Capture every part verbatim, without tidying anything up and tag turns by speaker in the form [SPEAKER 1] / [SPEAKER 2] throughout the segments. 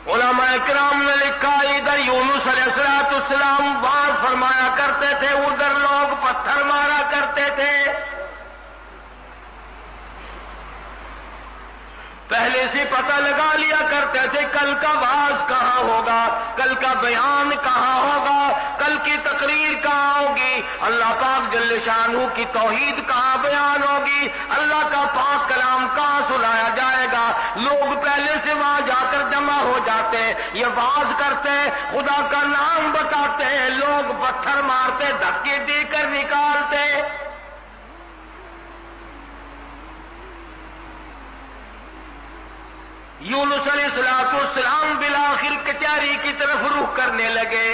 [SPEAKER 1] علماء کرام نے لکھا ادھر یونس علیہ السلام واز فرمایا کرتے تھے، ادھر لوگ پتھر مارا کرتے تھے۔ پہلے سے پتہ لگا لیا کرتے تھے کل کا واز کہاں ہوگا، کل کا بیان کہاں ہوگا، کل کی تقریر کہاں ہوگی، اللہ پاک جل شانہ کی توحید کہاں بیان ہوگی، اللہ کا پاک کلام کہاں سنایا جائے گا۔ لوگ پہلے سے وہاں جا کر جمع ہو جاتے، یہ واز کرتے، خدا کا نام بتاتے، لوگ پتھر مارتے، دھکے دے کر نکالتے۔ یونس علیہ السلام بالآخر کچہری کی طرف رخ کرنے لگے۔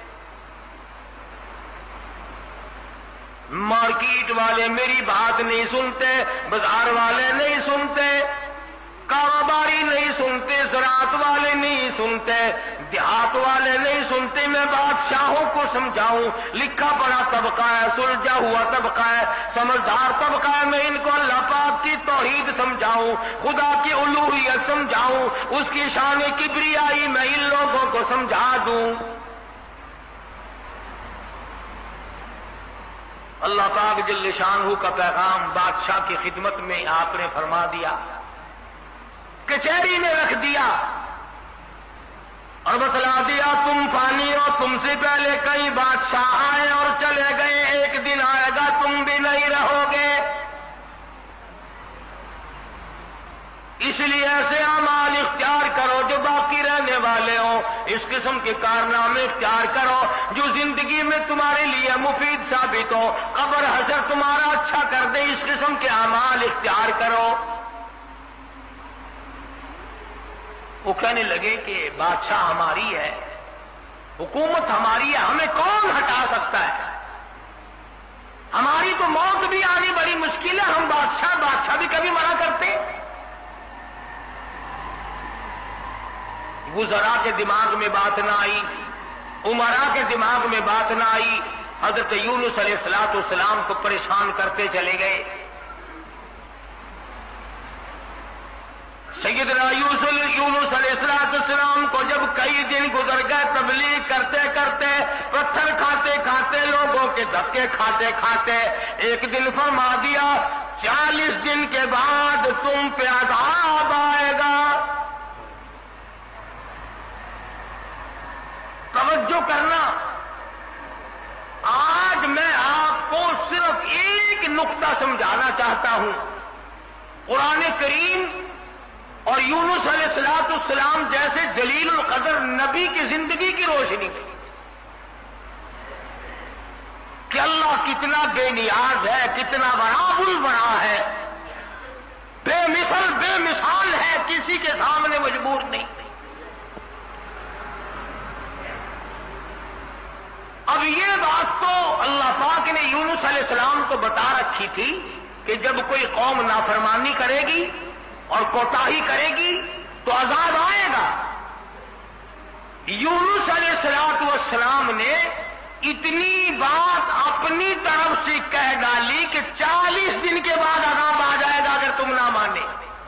[SPEAKER 1] مارکیٹ والے میری بات نہیں سنتے، بازار والے نہیں سنتے، کاروباری نہیں سنتے، زراعت والے نہیں سنتے، دیہات والے نہیں سنتے۔ میں بادشاہوں کو سمجھاؤں، لکھا پڑھا طبقہ ہے، سلجھا ہوا طبقہ ہے، سمجھدار طبقہ ہے، میں ان کو اللہ پاک کی توحید سمجھاؤں، خدا کی الوہیت سمجھاؤں، اس کی شان کبریائی میں ان لوگوں کو سمجھا دوں۔ اللہ پاک جل شانہ کا پیغام بادشاہ کی خدمت میں آپ نے فرما دیا، کچہری میں رکھ دیا اور بتلا دیا تم فانی ہو، تم سے پہلے کئی بادشاہ آئے اور چلے گئے، ایک دن آئے گا تم بھی نہیں رہو گے، اس لیے ایسے اعمال اختیار کرو جو باقی رہنے والے ہوں، اس قسم کے کارنامے اختیار کرو جو زندگی میں تمہارے لیے مفید ثابت ہو، قبر حشر تمہارا اچھا کر دے، اس قسم کے اعمال اختیار کرو۔ وہ کہنے لگے کہ بادشاہ ہماری ہے، حکومت ہماری ہے، ہمیں کون ہٹا سکتا ہے، ہماری تو موت بھی آنی بڑی مشکل ہے، ہم بادشاہ بادشاہ بھی کبھی مرا کرتے۔ وزراء کے دماغ میں بات نہ آئی، امراء کے دماغ میں بات نہ آئی، حضرت یونس علیہ السلام کو پریشان کرتے چلے گئے۔ سیدنا یونس علیہ السلام کو جب کئی دن گزر گئے تبلیغ کرتے کرتے، پتھر کھاتے کھاتے، لوگوں کے دھکے کھاتے کھاتے، ایک دن فرما دیا چالیس دن کے بعد تم پہ عذاب آئے گا۔ توجہ کرنا، آج میں آپ کو صرف ایک نقطہ سمجھانا چاہتا ہوں، قرآن کریم اور یونس علیہ السلام جیسے جلیل القدر نبی کی زندگی کی روشنی کہ اللہ کتنا بے نیاز ہے، کتنا بڑا بڑا ہے، بے مثل بے مثال ہے، کسی کے سامنے مجبور نہیں۔ اب یہ بات تو اللہ پاک نے یونس علیہ السلام کو بتا رکھی تھی کہ جب کوئی قوم نافرمانی کرے گی اور کوتاہی کرے گی تو عذاب آئے گا۔ یونس علیہ السلام نے اتنی بات اپنی طرف سے کہہ ڈالی کہ چالیس دن کے بعد عذاب آ جائے گا اگر تم نہ مانے۔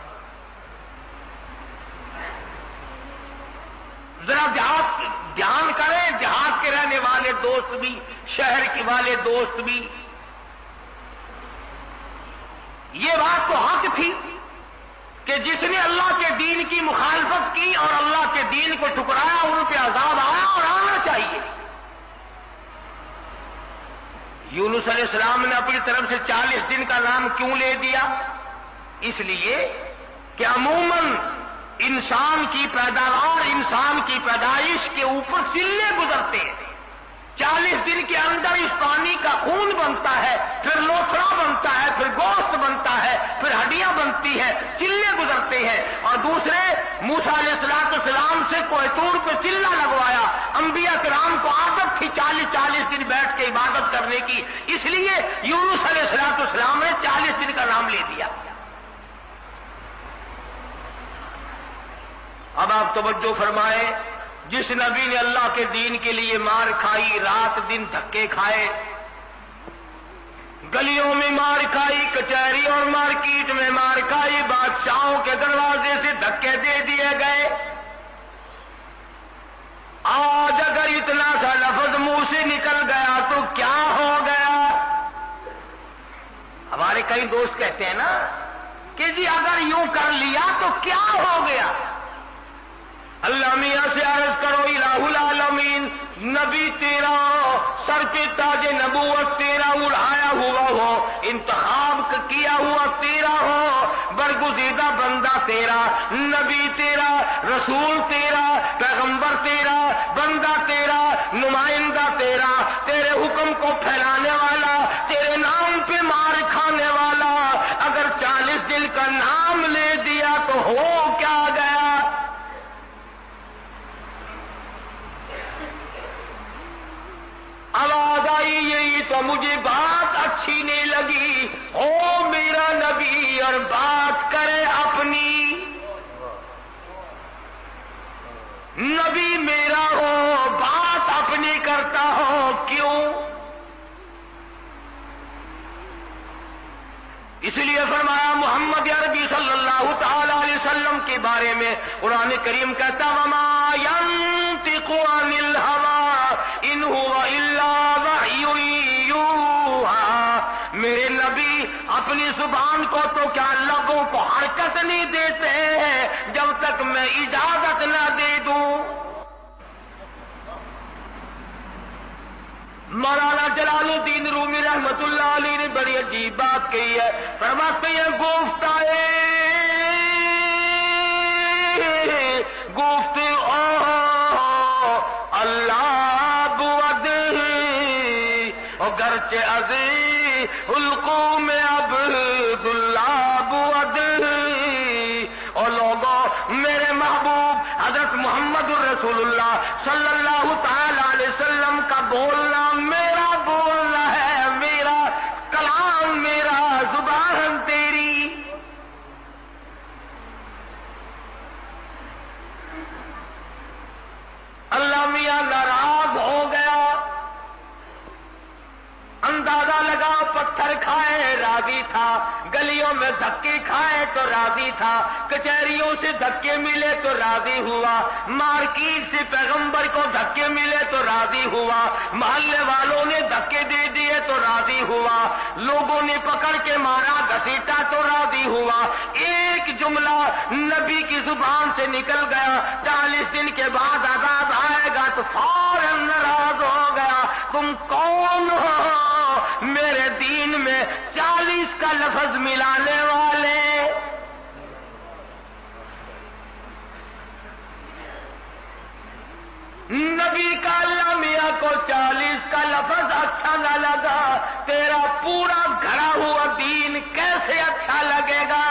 [SPEAKER 1] ذرا دھیان کریں، دیہات کے رہنے والے دوست بھی، شہر کے والے دوست بھی، یہ بات تو حق تھی کہ جس نے اللہ کے دین کی مخالفت کی اور اللہ کے دین کو ٹھکرایا ان پہ عذاب آیا اور آنا چاہیے۔ یونس علیہ السلام نے اپنی طرف سے چالیس دن کا نام کیوں لے دیا؟ اس لیے کہ عموماً انسان کی پیداوار، انسان کی پیدائش کے اوپر چلے گزرتے ہیں، چالیس دن کے اندر اس پانی کا خون بنتا ہے، پھر لوتھڑا بنتا ہے، پھر گوشت بنتا ہے، پھر ہڈیاں بنتی ہے، چلے گزرتے ہیں۔ اور دوسرے موسیٰ علیہ السلام سے کوہ طور پہ چلہ لگوایا، انبیاء کرام کو عادت تھی چالیس چالیس دن بیٹھ کے عبادت کرنے کی، اس لیے یونس علیہ السلام نے چالیس دن کا نام لے دیا۔ اب آپ توجہ فرمائیں، جس نبی نے اللہ کے دین کے لیے مار کھائی، رات دن دھکے کھائے، گلیوں میں مار کھائی، کچہری اور مارکیٹ میں مار کھائی، بادشاہوں کے دروازے سے دھکے دے دیے گئے، تو کیا ہو گیا؟ ہمارے کئی دوست کہتے ہیں نا کہ جی اگر یوں کر لیا تو کیا ہو گیا؟ اللہ میاں سے عرض کرو الہ العالمین، نبی تیرا سر پہ تاج نبوت تیرا اڑایا ہوا ہو، انتخاب کیا ہوا تیرا ہو، برگزیدہ بندہ تیرا، نبی تیرا، رسول تیرا، پیغمبر تیرا، بندہ تیرا، نمائندہ تیرا، تیرے حکم کو پھیلانے والا، تیرے نام پہ مار کھانے والا، اگر چالیس دن کا نام لے دیا تو ہو کیا گیا؟ آواز آئی یہی تو مجھے بات اچھی نہیں لگی، او میرا نبی اور بات کرے اپنی، نبی میرا ہو بات اپنی کرتا ہو کیوں؟ اس لیے فرمایا محمد عربی صلی اللہ تعالی علیہ وسلم کے بارے میں قرآن کریم کہتا وما ينطق عن الهوى ان هو الا وحی یوحی، میرے نبی اپنی زبان کو تو کیا لبوں کو حرکت نہیں دیتے ہیں جب تک میں اجازت نہ دے دوں۔ مولانا جلال الدین رومی رحمت اللہ علیہ نے بڑی عجیب بات کہی ہے، فرماتے ہیں گفتائے گفت او اللہ بود اور گرچہ عزی حلقوم عبد اللہ بود، اور لوگوں میرے محبوب حضرت محمد الرسول اللہ صلی اللہ تعالی علیہ وسلم کا بولنا میرا بولنا ہے، میرا کلام میرا زبان تیری۔ اللہ میاں ناراض ہو گیا، اندازہ لگا پتھر کھائے راضی تھا، گلیوں میں دھکے کھائے تو راضی تھا، کچہریوں سے دھکے ملے تو راضی ہوا، مارکیٹ سے پیغمبر کو دھکے ملے تو راضی ہوا، محلے والوں نے دھکے دے دیے تو راضی ہوا، لوگوں نے پکڑ کے مارا گھسیٹا تو راضی ہوا، ایک جملہ نبی کی زبان سے نکل گیا، چالیس دن کے بعد عذاب آئے گا تو فوراً ناراض ہو گیا، تم کون ہو میرے دین میں چالیس کا لفظ ملانے والے؟ نبی کا اللہ میاں کو چالیس کا لفظ اچھا نہ لگا، تیرا پورا گھڑا ہوا دین کیسے اچھا لگے گا؟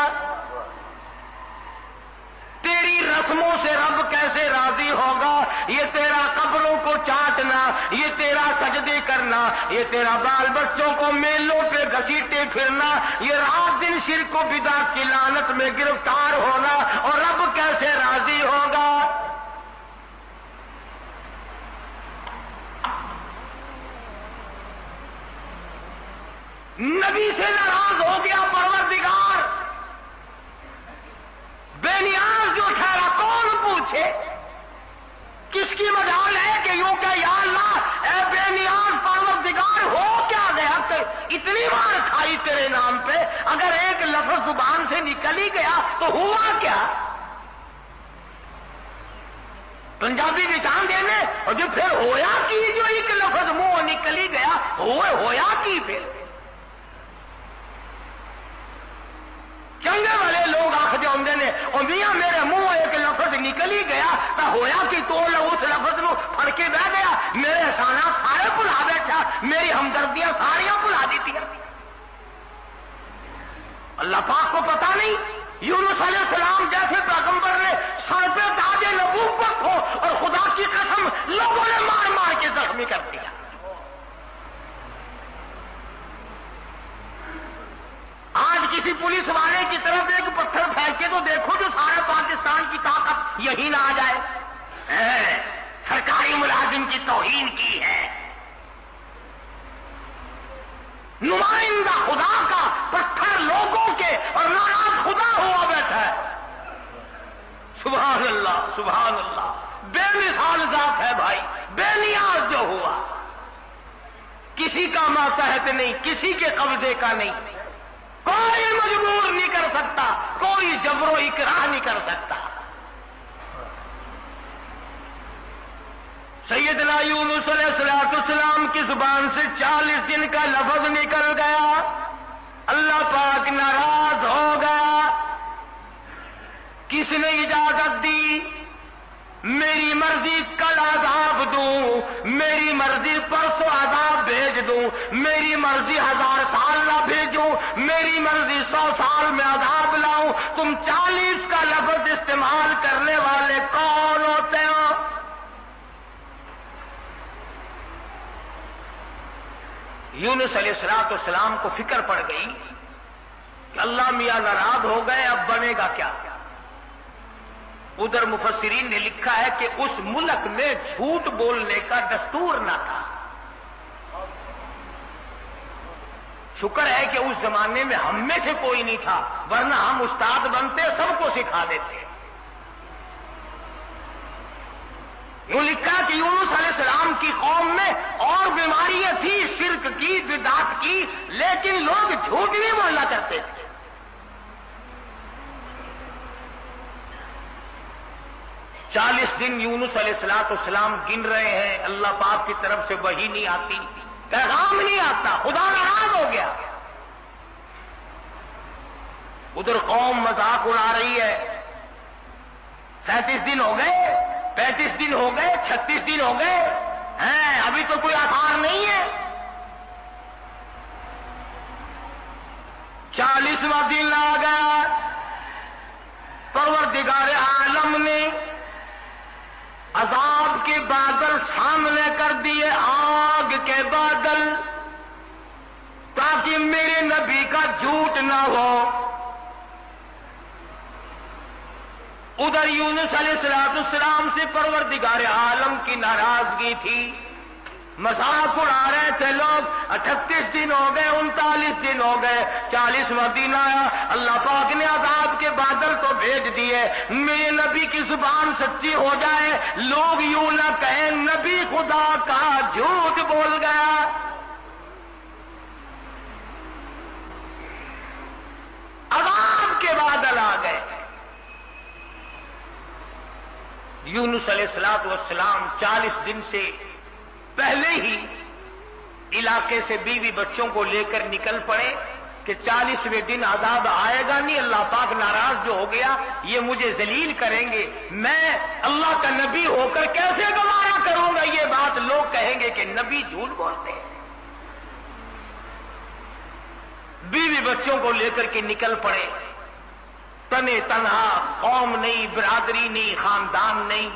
[SPEAKER 1] تیری رسموں سے رب کیسے راضی ہوگا؟ یہ تیرا قبروں کو چاٹنا، یہ تیرا سجدے کرنا، یہ تیرا بال بچوں کو میلوں پہ گھسیٹے پھرنا، یہ رات دن شرک و بدعت کی لعنت میں گرفتار ہونا، اور رب کیسے راضی ہوگا؟ نبی سے ناراض ہو گیا پروردگار، بے نیاز جو ٹھہرا کون پوچھے؟ کس کی مجال ہے کہ یوں کہ یا اللہ اے بے نیاز پروردگار ہو کیا گیا؟ اتنی بار کھائی تیرے نام پہ، اگر ایک لفظ زبان سے نکل ہی گیا تو ہوا کیا؟ پنجابی نشان دینے اور جو پھر ہویا کی، جو ایک لفظ منہ نکل ہی گیا ہوئے ہویا کی پھر؟ چنگے والے لوگ آخر آدھے نے اور میاں میرے منہ ایک لفظ نکل ہی گیا تو ہویا کہ تو اس لفظ نو پڑھ کے بہ گیا، میرے احسانات سارے بھلا بیٹھا، میری ہمدردیاں ساریاں بھلا دیتی۔ اللہ پاک کو پتا نہیں یونس علیہ السلام جیسے پیغمبر نے سر پہ تاج نبوت ہو اور خدا کی قسم لوگوں نے مار مار کے زخمی کر دیا۔ آج کسی پولیس والے کی طرف ایک پتھر پھینکے تو دیکھو جو سارے پاکستان کی طاقت یہی نہ آ جائے، سرکاری ملازم کی توہین کی ہے، نمائندہ خدا کا پتھر لوگوں کے اور ناراض خدا ہوا بیٹھا ہے۔ سبحان اللہ سبحان اللہ، بے مثال ذات ہے بھائی، بے نیاز جو ہوا، کسی کا ماتحت نہیں، کسی کے قبضے کا نہیں، کوئی مجبور نہیں کر سکتا، کوئی جبر و اکراہ نہیں کر سکتا۔ سیدنا یونس علیہ الصلوۃ والسلام کی زبان سے چالیس دن کا لفظ نکل گیا، اللہ پاک ناراض ہو گیا۔ کس نے اجازت دی؟ میری مرضی کل عذاب دوں، میری مرضی پرسوں عذاب بھیج دوں، میری مرضی ہزار سال نہ بھیجوں، میری مرضی سو سال میں عذاب لاؤں، تم چالیس کا لفظ استعمال کرنے والے کون ہوتے ہو؟ یونس علیہ الصلوۃ والسلام کو فکر پڑ گئی کہ اللہ میاں ناراض ہو گئے، اب بنے گا کیا؟ ادھر مفسرین نے لکھا ہے کہ اس ملک میں جھوٹ بولنے کا دستور نہ تھا۔ شکر ہے کہ اس زمانے میں ہم میں سے کوئی نہیں تھا، ورنہ ہم استاد بنتے سب کو سکھا دیتے۔ یوں لکھا کہ یونس علیہ السلام کی قوم میں اور بیماریاں تھی، شرک کی، بدعت کی، لیکن لوگ جھوٹ نہیں بولنا چاہتے تھے۔ چالیس دن یونس علیہ الصلوۃ والسلام گن رہے ہیں، اللہ پاک کی طرف سے وحی نہیں آتی، پیغام نہیں آتا، خدا ناراض ہو گیا۔ ادھر قوم مذاق اڑا رہی ہے، سینتیس دن ہو گئے، پینتیس دن ہو گئے، چھتیس دن ہو گئے ہیں، ابھی تو کوئی آثار نہیں ہے۔ چالیسواں دن آ گیا، پروردگار عالم نے عذاب کے بادل سامنے کر دیے، آگ کے بادل، تاکہ میرے نبی کا جھوٹ نہ ہو۔ ادھر یونس علیہ الصلوۃ والسلام سے پروردگار عالم کی ناراضگی تھی، مذاق اڑا رہے تھے لوگ۔ اٹھتیس دن ہو گئے، انتالیس دن ہو گئے، چالیسواں دن آیا، اللہ پاک نے عذاب کے بادل تو بھیج دیے، میرے نبی کی زبان سچی ہو جائے، لوگ یوں نہ کہیں نبی خدا کا جھوٹ بول گیا۔ عذاب کے بادل آ گئے۔ یونس علیہ الصلوۃ والسلام چالیس دن سے پہلے ہی علاقے سے بیوی بچوں کو لے کر نکل پڑے کہ چالیسویں دن عذاب آئے گا نہیں، اللہ پاک ناراض جو ہو گیا، یہ مجھے ذلیل کریں گے، میں اللہ کا نبی ہو کر کیسے گوارا کروں گا یہ بات، لوگ کہیں گے کہ نبی جھوٹ بولتے ہیں۔ بیوی بچوں کو لے کر کے نکل پڑے، تنے تنہا، قوم نہیں، برادری نہیں، خاندان نہیں،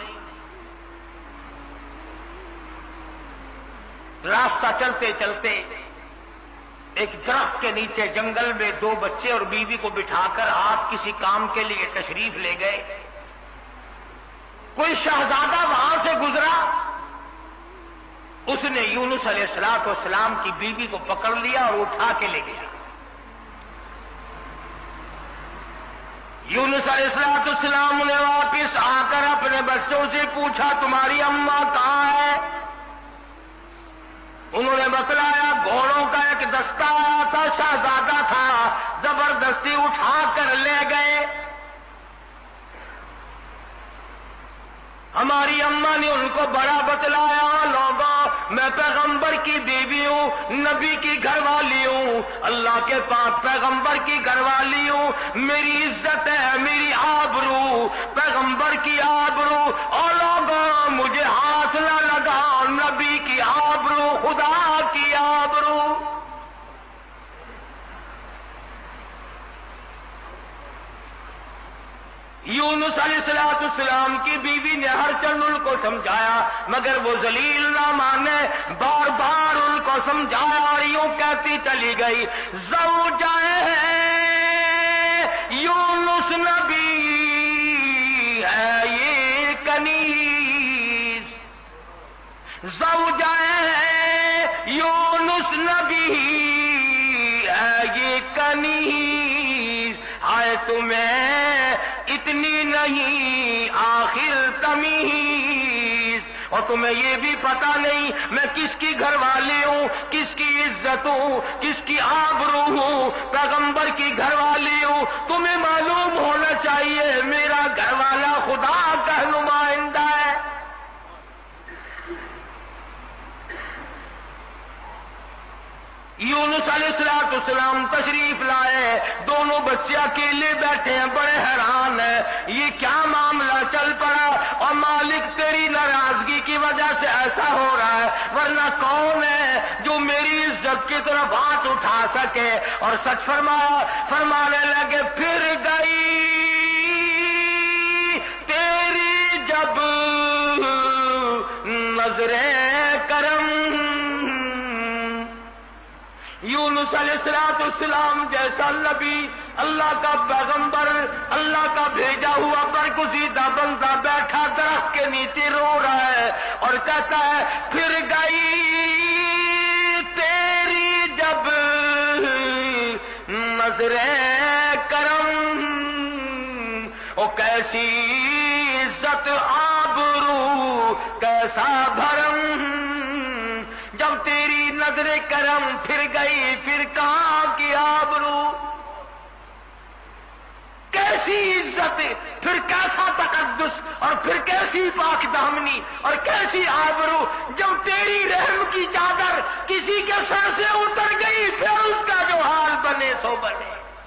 [SPEAKER 1] راستہ چلتے چلتے ایک درخت کے نیچے جنگل میں دو بچے اور بیوی کو بٹھا کر آپ کسی کام کے لیے تشریف لے گئے۔ کوئی شہزادہ وہاں سے گزرا، اس نے یونس علیہ الصلوۃ والسلام کی بیوی کو پکڑ لیا اور اٹھا کے لے گیا۔ یونس علیہ الصلوۃ والسلام نے واپس آ کر اپنے بچوں سے پوچھا تمہاری اماں کہاں ہے؟ انہوں نے بتلایا گھوڑوں کا ایک دستہ آیا تھا، شہزادہ تھا، زبردستی اٹھا کر لے گئے۔ ہماری اماں نے ان کو بڑا بتلایا، لوگوں میں پیغمبر کی بیوی ہوں، نبی کی گھر والی ہوں، اللہ کے پاک پیغمبر کی گھر والی ہوں، میری عزت ہے، میری آبرو، پیغمبر کی آبرو، اور لوگوں مجھے ہاتھ نہ لگاؤ، نبی کی آبرو، خدا کی آبرو۔ یونس علیہ الصلوۃ والسلام کی بیوی نے ہر چند ان کو سمجھایا، مگر وہ ذلیل نہ مانے، بار بار ان کو سمجھایا اور یوں کہتی چلی گئی، زوجہ یونس نبی ہے یہ کنیز، زوجہ یونس نبی ہے یہ کنیز، آئے تمہیں اتنی نہیں آخر تمیز، اور تمہیں یہ بھی پتا نہیں میں کس کی گھر والی ہوں، کس کی عزت ہوں، کس کی آبرو ہوں، پیغمبر کی گھر والی ہوں۔ تمہیں معلوم ہونا چاہیے میرا گھر والا خدا کا نمائندہ ہے۔ یونس علیہ الصلوۃ والسلام تشریف لائے، دونوں بچے اکیلے بیٹھے ہیں، بڑے حیران ہیں یہ کیا معاملہ چل پڑا، اور مالک تیری ناراضگی کی وجہ سے ایسا ہو رہا ہے، ورنہ کون ہے جو میری عزت کی طرف ہاتھ اٹھا سکے؟ اور سچ فرمایا، فرمانے لگے پھر گئی تیری جب نظر کرم۔ یونس علیہ الصلوۃ والسلام جیسا نبی، اللہ کا پیغمبر، اللہ کا بھیجا ہوا برگزیدہ بندہ بیٹھا درخت کے نیچے رو رہا ہے اور کہتا ہے پھر گئی تیری جب نظر کرم، او کیسی عزت آبرو کیسا بھرم، جب تیری نظر کرم پھر گئی پھر کہاں کی آبرو، کیسی عزت، پھر کیسا تقدس، اور پھر کیسی پاک دامنی اور کیسی آبرو، جب تیری رحم کی چادر کسی کے سر سے اتر گئی پھر اس کا جو حال بنے سو بنے۔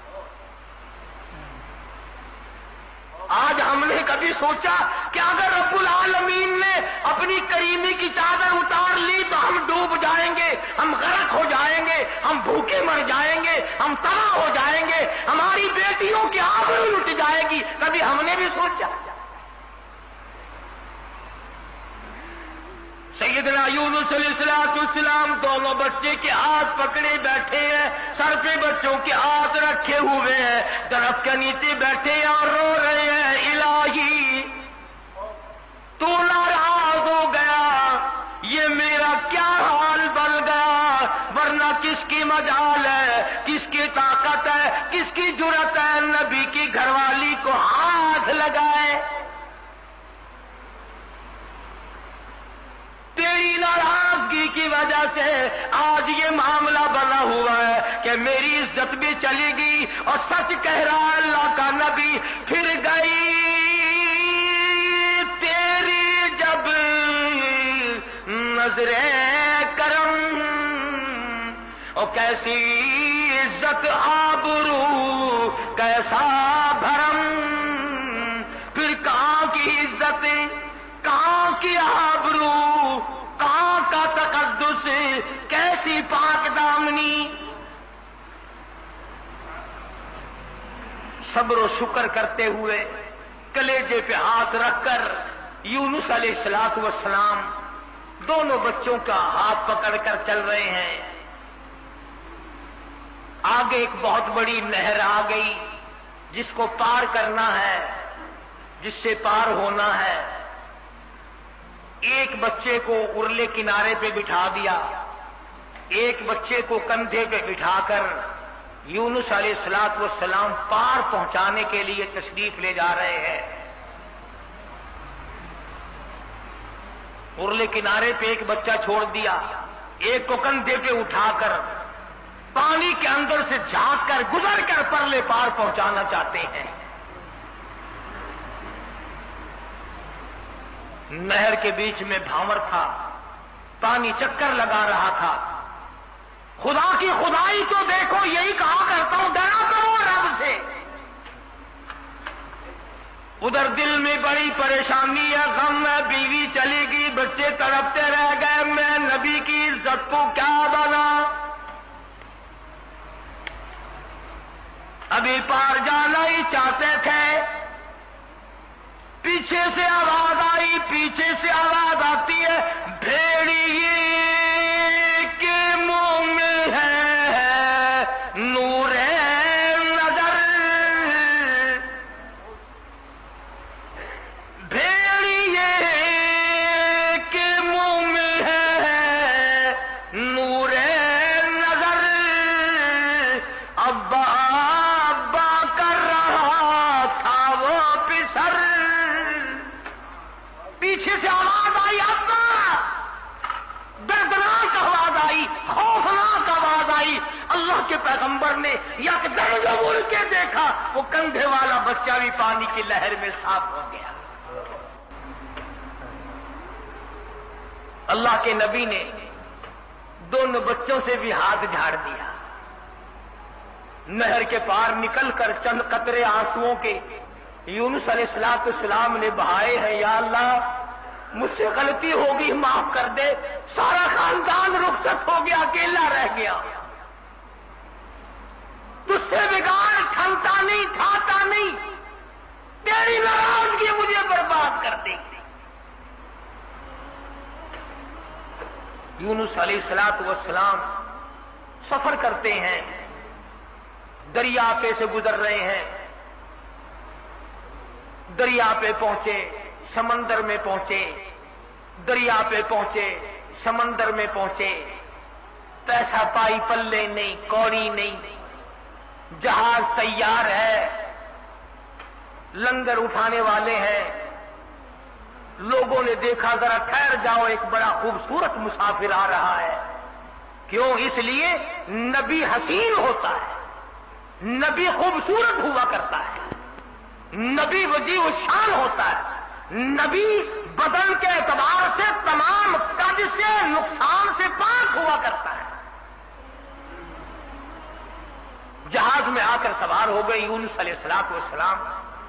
[SPEAKER 1] آج ہم نے کبھی سوچا کہ اگر رب العالمین نے اپنی کریمی کی چادر اتار لی تو ہم ڈوب جائیں گے، ہم غرق ہو جائیں گے، ہم بھوکے مر جائیں گے، ہم تباہ ہو جائیں گے، ہماری بیٹیوں کی آبرو لٹ جائے گی؟ کبھی ہم نے بھی سوچا؟ سیدنا یونس علیہ الصلوۃ والسلام دونوں بچے کے ہاتھ پکڑے بیٹھے ہیں، سر پہ بچوں کے ہاتھ رکھے ہوئے ہیں، درخت کے نیچے بیٹھے ہیں اور رو رہے ہیں الہی تو ناراض ہو گیا، یہ میرا کیا حال بن گیا، ورنہ کس کی مجال ہے، کس کی طاقت ہے، کس کی جرأت ہے نبی کی گھر والی کو ہاتھ لگائے؟ تیری ناراضگی کی وجہ سے آج یہ معاملہ بنا ہوا ہے کہ میری عزت بھی چلی گئی، اور سچ کہہ رہا ہے اللہ کا نبی پھر گئی تیری جب نظر کرم، اور کیسی عزت آبرو کیسا بھرم، پھر کہاں کی عزت، کہاں کی آبرو، کہاں کا تقدس، کیسی پاک دامنی۔ صبر و شکر کرتے ہوئے کلیجے پہ ہاتھ رکھ کر یونس علیہ الصلوۃ والسلام دونوں بچوں کا ہاتھ پکڑ کر چل رہے ہیں۔ آگے ایک بہت بڑی نہر آ گئی جس کو پار کرنا ہے، جس سے پار ہونا ہے۔ ایک بچے کو ارلے کنارے پہ بٹھا دیا، ایک بچے کو کندھے پہ بٹھا کر یونس علیہ الصلوۃ والسلام پار پہنچانے کے لیے تشریف لے جا رہے ہیں۔ ارلے کنارے پہ ایک بچہ چھوڑ دیا، ایک کو کندھے پہ اٹھا کر پانی کے اندر سے جھانک کر گزر کر پرلے پار پہنچانا چاہتے ہیں۔ نہر کے بیچ میں بھاور تھا، پانی چکر لگا رہا تھا۔ خدا کی خدائی تو دیکھو، یہی کہا کرتا ہوں ڈرا کرو رب سے۔ ادھر دل میں بڑی پریشانی ہے، غم ہے، بیوی چلی گئی، بچے تڑپتے رہ گئے، میں نبی کی عزت کو کیا بنا؟ ابھی پار جانا ہی چاہتے تھے، پیچھے سے آواز آئی، پیچھے سے آواز آتی ہے بھیڑیے کے منہ میں ہے نور نظر، بھیڑیے کے منہ میں ہے نور نظر، ابا ابا کر رہا تھا وہ پسر، پیچھے سے آواز آئی، ابا! دردناک آواز آئی، خوفناک آواز آئی۔ اللہ کے پیغمبر نے یکدم جو مڑ کے دیکھا، وہ کندھے والا بچہ بھی پانی کی لہر میں صاف ہو گیا۔ اللہ کے نبی نے دونوں بچوں سے بھی ہاتھ جھاڑ دیا، نہر کے پار نکل کر چند قطرے آنسوؤں کے یونس علیہ الصلوۃ والسلام نے بہائے ہیں۔ یا اللہ، مجھ سے غلطی ہوگی، معاف کر دے۔ سارا خاندان رخصت ہو گیا، اکیلا رہ گیا۔ تجھ سے بگاڑ ٹھنتا نہیں، ٹھاتا نہیں، تیری ناراضگی مجھے برباد کر دے گی۔ یونس علیہ الصلوۃ والسلام سفر کرتے ہیں، دریا پہ سے گزر رہے ہیں، دریا پہ پہنچے، سمندر میں پہنچے، دریا پہ پہنچے، سمندر میں پہنچے، پیسہ پائی پلے نہیں، کوڑی نہیں، جہاز تیار ہے، لنگر اٹھانے والے ہیں۔ لوگوں نے دیکھا، ذرا ٹھہر جاؤ، ایک بڑا خوبصورت مسافر آ رہا ہے۔ کیوں؟ اس لیے نبی حسین ہوتا ہے، نبی خوبصورت ہوا کرتا ہے، نبی وجیہ الشان ہوتا ہے، نبی بدن کے اعتبار سے تمام قد سے، نقصان سے پاک ہوا کرتا ہے۔ جہاز میں آ کر سوار ہو گئے یونس علیہ الصلوۃ والسلام۔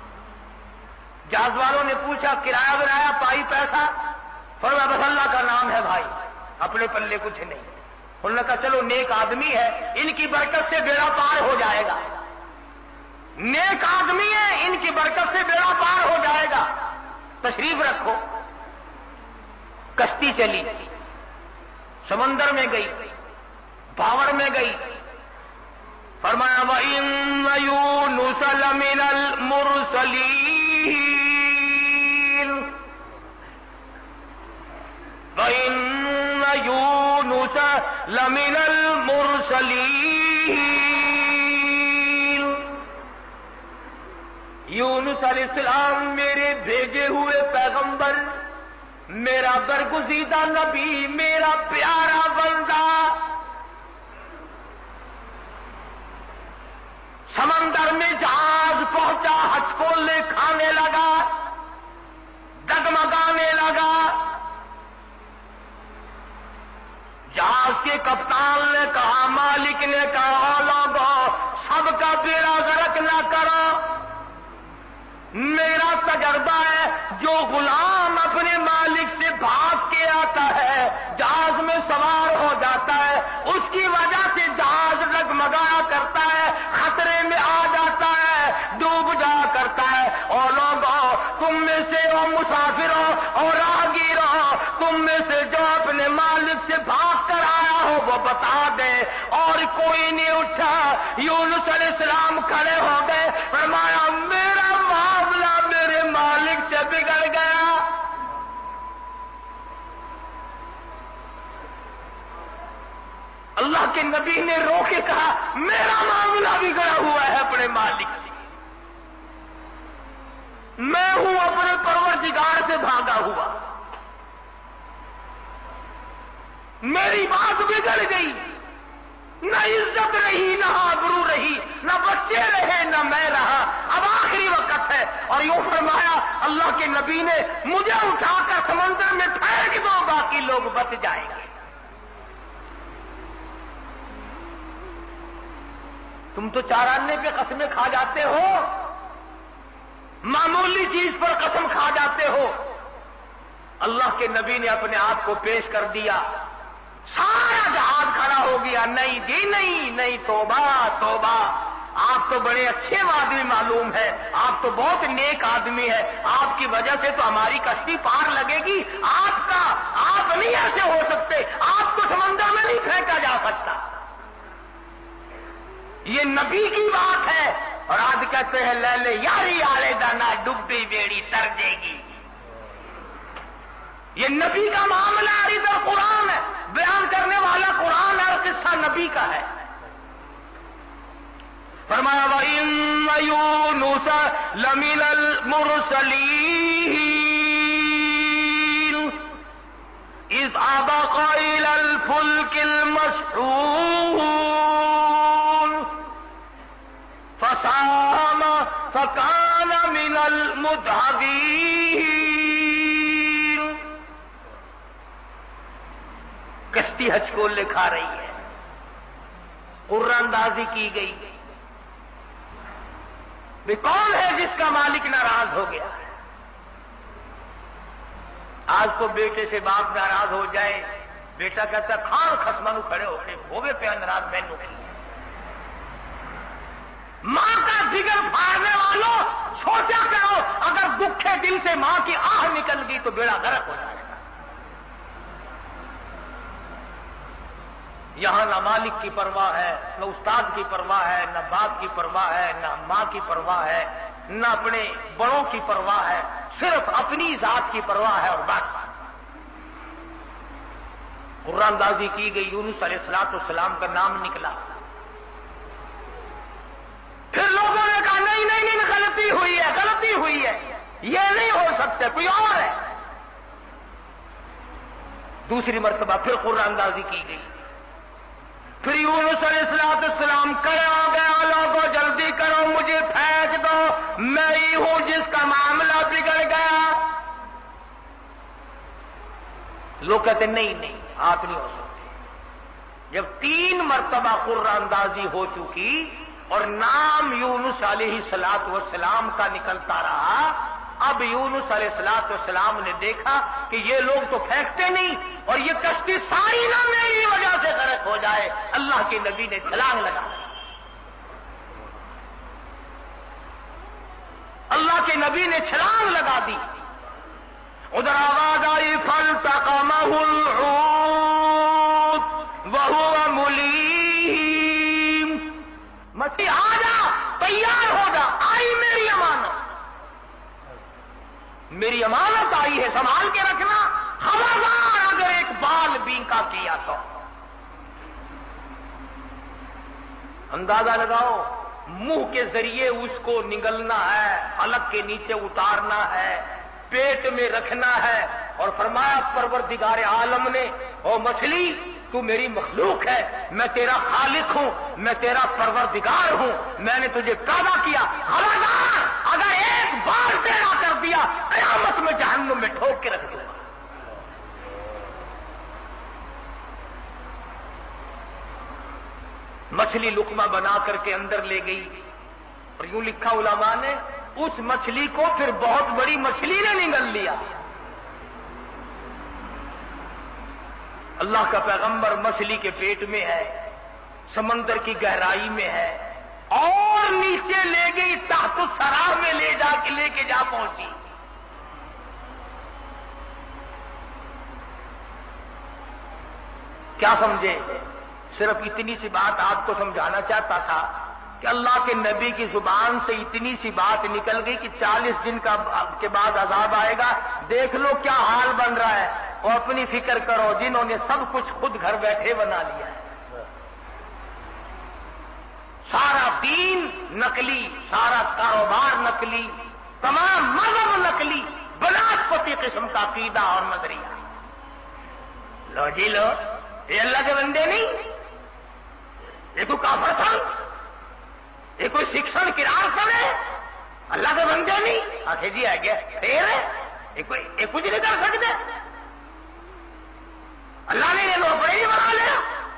[SPEAKER 1] جہاز والوں نے پوچھا، کرایہ ورایہ پائی پیسہ؟ فرمایا بس اللہ کا نام ہے بھائی، اپنے پلے کچھ نہیں۔ انہوں نے کہا چلو نیک آدمی ہے، ان کی برکت سے بیڑا پار ہو جائے گا، نیک آدمی ہے، ان کی برکت سے بیڑا پار ہو جائے گا، تشریف رکھو۔ کشتی چلی، سمندر میں گئی، بھاور میں گئی۔ فرمایا وَإِنَّ يُونُسَ لَمِنَ الْمُرْسَلِينَ وَإِنَّ يُونُسَ لَمِنَ الْمُرْسَلِينَ یونس علیہ السلام میرے بھیجے ہوئے پیغمبر، میرا برگزیدہ نبی، میرا پیارا بندہ۔ سمندر میں جہاز پہنچا، ہچکولے کھانے لگا، ڈگمگانے لگا۔ جہاز کے کپتان نے کہا، مالک نے کہا، لوگوں سب کا بیڑا غرق نہ کرو، میرا تجربہ ہے، جو غلام اپنے مالک سے بھاگ کے آتا ہے، جہاز میں سوار ہو جاتا ہے، اس کی وجہ سے جہاز ڈگمگایا کرتا ہے، خطرے میں آ جاتا ہے، ڈوب جا کرتا ہے۔ اور لوگوں، تم میں سے وہ مسافروں اور راہگیروں، تم میں سے جو اپنے مالک سے بھاگ کر آیا ہو وہ بتا دے۔ اور کوئی نہیں اٹھا۔ یونس علیہ السلام کھڑے ہو گئے، فرمایا میرا معاملہ میرے مالک سے بگڑ گیا۔ اللہ کے نبی نے رو کے کہا، میرا معاملہ بگڑا ہوا ہے اپنے مالک سے، میں ہوں اپنے پروردگار سے بھاگا ہوا، میری بات بگڑ گئی، نہ عزت رہی، نہ آبرو رہی، نہ بچے رہے، نہ میں رہا، اب آخری وقت ہے۔ اور یوں فرمایا اللہ کے نبی نے، مجھے اٹھا کر سمندر میں پھینک دو، باقی لوگ بچ جائیں گے۔ تم تو چارانے پہ قسمیں کھا جاتے ہو، معمولی چیز پر قسم کھا جاتے ہو۔ اللہ کے نبی نے اپنے آپ کو پیش کر دیا، سارا جہاز کھڑا ہو گیا، نہیں جی نہیں نہیں، توبہ توبہ، آپ تو بڑے اچھے آدمی معلوم ہے، آپ تو بہت نیک آدمی ہے، آپ کی وجہ سے تو ہماری کشتی پار لگے گی، آپ کا آپ نہیں ایسے ہو سکتے، آپ کو سمندر میں نہیں پھینکا جا سکتا۔ یہ نبی کی بات ہے۔ اور آج کہتے ہیں لے لے یاری آلے دانا، ڈبی بیڑی تر دے گی۔ یہ نبی کا معاملہ ہے، ادھر قرآن ہے، بیان کرنے والا قرآن ہے اور قصہ نبی کا ہے۔ فرمایا وَإِنَّ يُونُسَ لَمِنَ الْمُرْسَلِينَ أبق إلى الفلك المشحون فساهم فكان من المدحضين. کشتی حج کو لکھا رہی ہے، قرآن اندازی کی گئی بھی کون ہے جس کا مالک ناراض ہو گیا ہے. آج تو بیٹے سے باپ ناراض ہو جائے، بیٹا کہتا ہے کھان خسمانو کھڑے ہو کے ہوگے پہ ناراض میں نو کی. ماں کا جگر پھاڑنے والوں سوچا کرو، اگر دکھے دل سے ماں کی آہ نکل گئی تو بیڑا غرق ہو جائے گا. یہاں نہ مالک کی پرواہ ہے، نہ استاد کی پرواہ ہے، نہ باپ کی پرواہ ہے، نہ ماں کی پرواہ ہے، نہ اپنے بڑوں کی پرواہ ہے، صرف اپنی ذات کی پرواہ ہے. اور بس قرآن اندازی کی گئی، یونس علیہ الصلوۃ والسلام کا نام نکلا. پھر لوگوں نے کہا نہیں نہیں نہیں غلطی ہوئی ہے، غلطی ہوئی ہے، یہ نہیں ہو سکتے، کوئی اور ہے. دوسری مرتبہ پھر قرآن اندازی کی گئی. پھر یونس علیہ الصلوۃ والسلام کرا گیا، لوگوں جلدی کرو مجھے پھینک دو، میں ہی ہوں جس کا معاملہ بگڑ گیا. لوگ کہتے نہیں نہیں آپ نہیں ہو سکتے. جب تین مرتبہ قرآن اندازی ہو چکی اور نام یونس علیہ الصلوۃ والسلام کا نکلتا رہا، اب یونس علیہ الصلوۃ والسلام نے دیکھا کہ یہ لوگ تو پھینکتے نہیں اور یہ کشتی ساری نہ میری وجہ سے غرق ہو جائے. اللہ کے نبی نے چھلانگ لگا دی. اللہ کے نبی نے چھلانگ لگا دی. ادھر آواز آئی فالتقمہ الحوت وہو ملیم. مچھلی آ جا، تیار ہو جا، آئی میری امانت، میری امانت آئی ہے، سنبھال کے رکھنا. خبردار اگر ایک بال بینکا کیا تو. اندازہ لگاؤ، منہ کے ذریعے اس کو نگلنا ہے، حلق کے نیچے اتارنا ہے، پیٹ میں رکھنا ہے. اور فرمایا پروردگار عالم نے، او مچھلی تو میری مخلوق ہے، میں تیرا خالق ہوں، میں تیرا پروردگار ہوں، میں نے تجھے پیدا کیا. خبردار اگر ایک بار تیرا کر دیا قیامت میں جہنم میں ٹھوک کے رکھ دوں گا. مچھلی لقمہ بنا کر کے اندر لے گئی. اور یوں لکھا علماء نے، اس مچھلی کو پھر بہت بڑی مچھلی نے نگل لیا. اللہ کا پیغمبر مچھلی کے پیٹ میں ہے، سمندر کی گہرائی میں ہے، اور نیچے لے گئی تحت سرا میں لے جا کے لے کے جا پہنچی. کیا سمجھے؟ صرف اتنی سی بات آپ کو سمجھانا چاہتا تھا کہ اللہ کے نبی کی زبان سے اتنی سی بات نکل گئی کہ چالیس دن کا کے بعد عذاب آئے گا. دیکھ لو کیا حال بن رہا ہے، اور اپنی فکر کرو جنہوں نے سب کچھ خود گھر بیٹھے بنا لیا ہے. سارا دین نقلی، سارا کاروبار نقلی، تمام مذہب نقلی، بناسپتی قسم کا عقیدہ اور نظریہ. لو جی لو، یہ اللہ کے بندے نہیں، یہ تو کافر تھا، یہ کوئی شکشن کرار سنے، اللہ کے بندے نہیں. آخر جی آ گیا پھر یہ کوئی یہ کچھ نہیں کر سکتے، اللہ نے یہ لوگ ہی بنا لیا.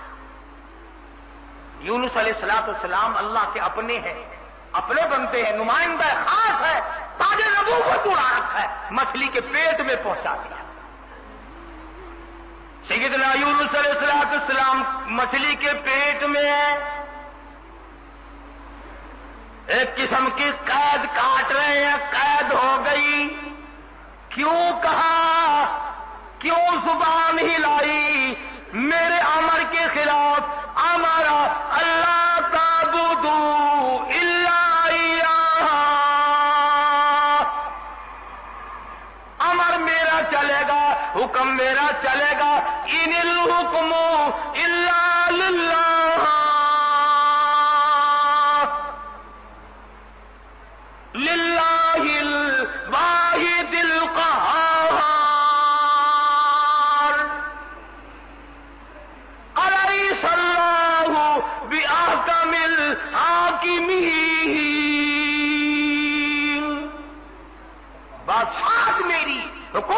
[SPEAKER 1] یونس علیہ الصلوۃ والسلام اللہ کے اپنے ہیں، اپنے بنتے ہیں، نمائندہ خاص ہے، تاج نبوت اڑا رکھا ہے، مچھلی کے پیٹ میں پہنچا دیا. سیدنا یونس علیہ الصلوۃ والسلام مچھلی کے پیٹ میں ہے، ایک قسم کی قید کاٹ رہے ہیں، قید ہو گئی. کیوں کہا، کیوں زبان ہلائی میرے امر کے خلاف؟ امرا اللہ تعبدوا الا ایاہ، امر میرا چلے گا، حکم میرا چلے گا. ان الحکم الا للہ، للہ الواحد القہار.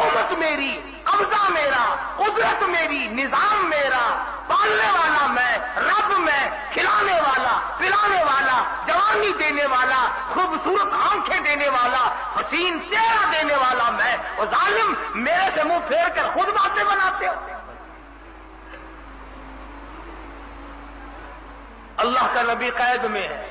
[SPEAKER 1] حکومت میری، قبضہ میرا، قدرت میری، نظام میرا، پالنے والا میں، رب میں، کھلانے والا، پلانے والا، جوانی دینے والا، خوبصورت آنکھیں دینے والا، حسین چہرہ دینے والا میں، اور ظالم میرے سے منہ پھیر کر خود باتیں بناتے ہو۔ اللہ کا نبی قید میں ہے،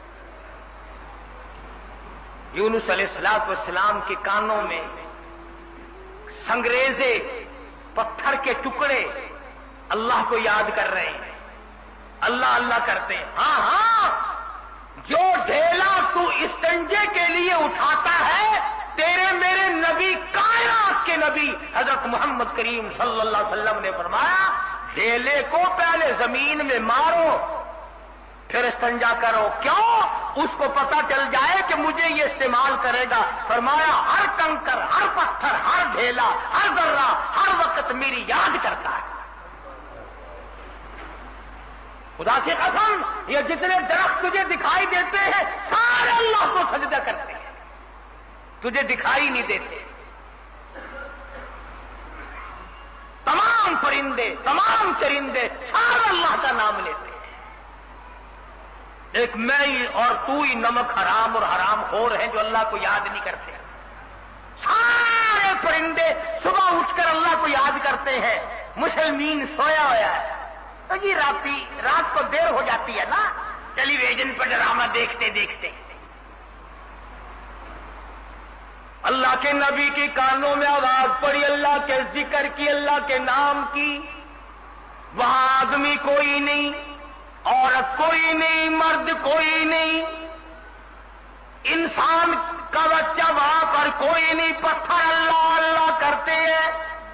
[SPEAKER 1] یونس علیہ الصلوۃ والسلام کے کانوں میں سنگریزے، پتھر کے ٹکڑے اللہ کو یاد کر رہے ہیں، اللہ اللہ کرتے ہیں۔ ہاں ہاں، جو ڈھیلا تو استنجے کے لیے اٹھاتا ہے، تیرے میرے نبی، کائنات کے نبی حضرت محمد کریم صلی اللہ علیہ وسلم نے فرمایا، ڈھیلے کو پہلے زمین میں مارو پھر استنجا کرو۔ کیوں؟ اس کو پتا چل جائے کہ مجھے یہ استعمال کرے گا۔ فرمایا ہر کنکر، ہر پتھر، ہر ڈھیلا، ہر ذرہ ہر وقت میری یاد کرتا ہے۔ خدا کی قسم، یہ جتنے درخت تجھے دکھائی دیتے ہیں سارے اللہ کو سجدہ کرتے ہیں، تجھے دکھائی نہیں دیتے۔ تمام پرندے، تمام چرندے سارے اللہ کا نام لیتے ہیں۔ ایک میں ہی اور تو ہی نمک حرام اور حرام خور ہیں جو اللہ کو یاد نہیں کرتے۔ سارے پرندے صبح اٹھ کر اللہ کو یاد کرتے ہیں، مسلمین سویا ہوا ہے۔ تو جی راتی رات کو دیر ہو جاتی ہے نا ٹیلی ویژن پر ڈرامہ دیکھتے دیکھتے۔ اللہ کے نبی کی کانوں میں آواز پڑی اللہ کے ذکر کی، اللہ کے نام کی۔ وہاں آدمی کوئی نہیں، عورت کوئی نہیں، مرد کوئی نہیں، انسان کا بچہ وہاں پر کوئی نہیں، پتھر اللہ اللہ کرتے ہیں۔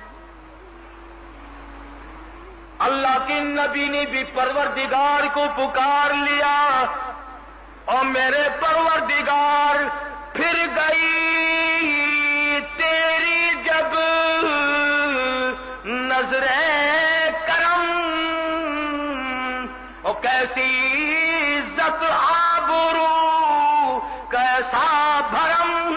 [SPEAKER 1] اللہ کے نبی نے بھی پروردگار کو پکار لیا، اور میرے پروردگار پھر گئی تیری جب نظریں کرم، او کیسی عزت آبرو کیسا بھرم،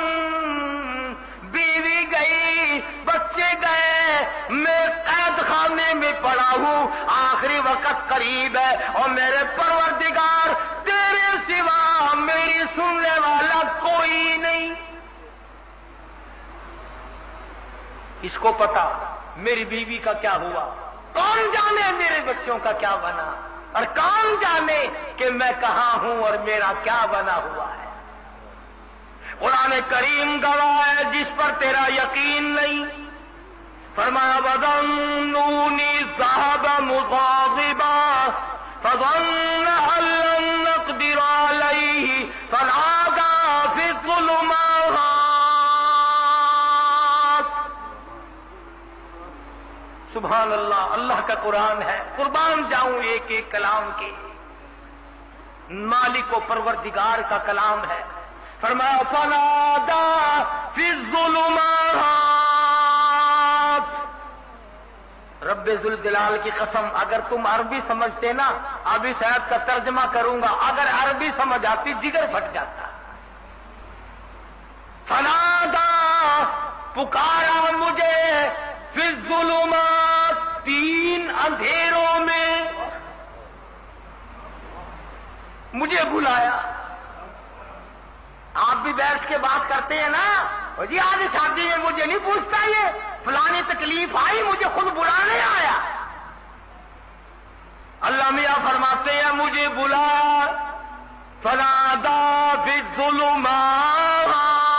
[SPEAKER 1] بیوی گئی بچے گئے، میں قید خانے میں پڑا ہوں، آخری وقت قریب ہے، اور میرے پروردگار تیرے سوا میری سننے والا کوئی نہیں۔ اس کو پتا میری بیوی کا کیا ہوا، کون جانے میرے بچوں کا کیا بنا، اور کون جانے کہ میں کہاں ہوں اور میرا کیا بنا ہوا ہے۔ قرآن کریم گواہ ہے جس پر تیرا یقین نہیں۔ فرمایا وَظَنُّونِي ذَهَبَ مُغَاضِبًا فَظَنَّ أَن لَّن نَّقْدِرَ عَلَيْهِ فَنَادَىٰ فِي الظُّلُمَاتِ۔ سبحان اللہ، اللہ کا قرآن ہے، قربان جاؤں ایک ایک کلام کے، مالک و پروردگار کا کلام ہے۔ فرمایا فَنَادَىٰ فِي الظُّلُمَاتِ۔ رب ذوالجلال کی قسم، اگر تم عربی سمجھتے نا، ابھی صاحب کا ترجمہ کروں گا، اگر عربی سمجھ آتی جگر پھٹ جاتا۔ فَنَادَىٰ پکارا مجھے، فِي الظُّلُمَاتِ تین اندھیروں میں مجھے بلایا۔ آپ بھی بیٹھ کے بات کرتے ہیں نا، جی آج شادی میں مجھے نہیں پوچھتا، یہ فلانی تکلیف آئی مجھے خود بلانے آیا۔ اللہ میاں فرماتے ہیں مجھے بلایا، فَنَادَىٰ فِي الظُّلُمَاتِ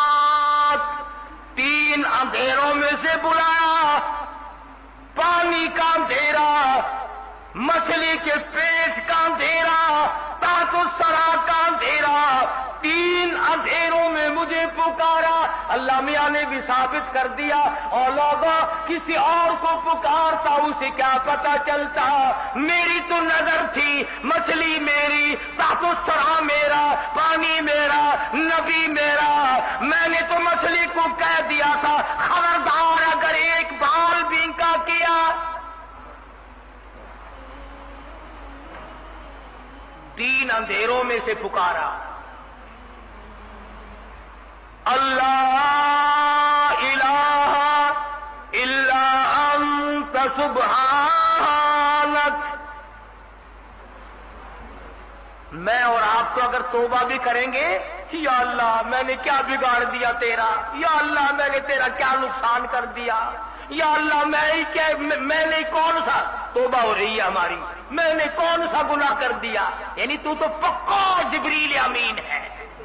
[SPEAKER 1] تین اندھیروں میں سے بلایا، پانی کا اندھیرا، مچھلی کے پیٹ کا اندھیرا، تحت الثری کا اندھیرا، تین اندھیروں میں مجھے پکارا۔ اللہ میاں نے بھی ثابت کر دیا، اور لوگوں کسی اور کو پکارتا اسے کیا پتا چلتا، میری تو نظر تھی، مچھلی میری، تحت الثری میرا، پانی میرا، نبی میرا، میں نے تو مچھلی کو کہہ دیا تھا خبردار اگر ایک بال بینکا کیا۔ تین اندھیروں میں سے پکارا، اللہ الہ سبحانک، میں اور آپ تو اگر توبہ بھی کریں گے، یا اللہ میں نے کیا بگاڑ دیا تیرا، یا اللہ میں نے تیرا کیا نقصان کر دیا، یا اللہ میں کیا میں نے کون سا، توبہ ہو رہی ہے ہماری، میں نے کون سا گناہ کر دیا، یعنی تو تو پکا جبریل امین ہے،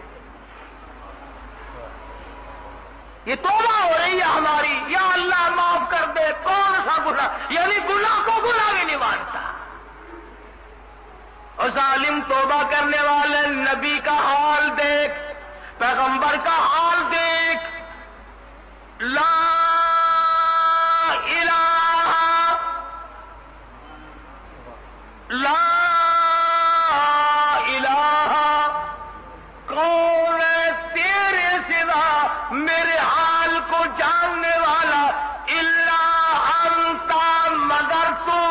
[SPEAKER 1] یہ توبہ ہو رہی ہے ہماری، یا اللہ معاف کر دے، کون سا گناہ، یعنی گناہ کو گناہ بھی نہیں مانتا۔ اور ظالم توبہ کرنے والے نبی کا حال دیکھ، پیغمبر کا حال دیکھ، لا الہ لا الہ کون ہے تیرے سوا میرے حال کو جاننے والا، الا انت مگر تو۔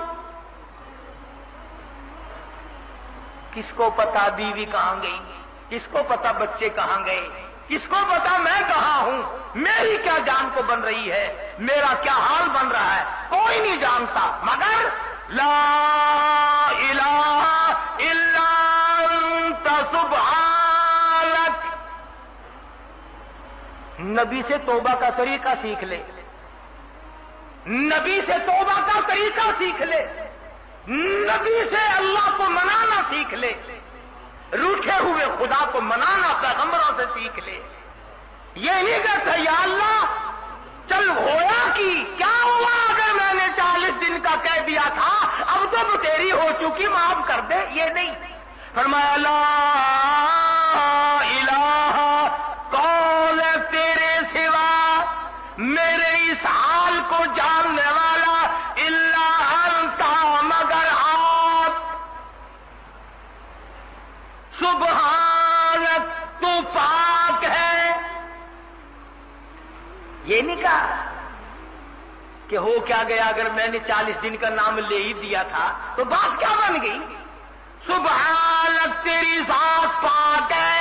[SPEAKER 1] کس کو پتا بیوی کہاں گئی، کس کو پتا بچے کہاں گئے، کس کو پتا میں کہاں ہوں، میری کیا جان کو بن رہی ہے، میرا کیا حال بن رہا ہے، کوئی نہیں جانتا مگر لا الہ الا انت سبحانک۔ نبی سے توبہ کا طریقہ سیکھ لے، نبی سے توبہ کا طریقہ سیکھ لے، نبی سے اللہ کو منانا سیکھ لے، روٹھے ہوئے خدا کو منانا پیغمبروں سے سیکھ لے۔ یہ نہیں کہتا یا اللہ چل ہویا کی کیا ہوا اگر میں نے چالیس دن کا کہہ دیا تھا، اب تو تیری ہو چکی معاف کر دے، یہ نہیں۔ فرمایا لا الہ کون ہے تیرے سوا میرے اس حال کو جاننے والا، الا انت مگر آپ، سبحانک تو پاک ہے۔ یہ نہیں کہا کہ ہو کیا گیا اگر میں نے چالیس دن کا نام لے ہی دیا تھا تو بات کیا بن گئی، سبحانک تیری ذات پاک ہے،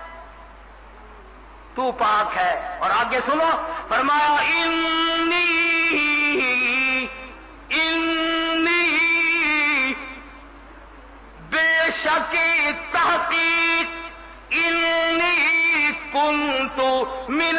[SPEAKER 1] تو پاک ہے۔ اور آگے سنو، فرمایا انی انی بے شک تحقیق انی کنت من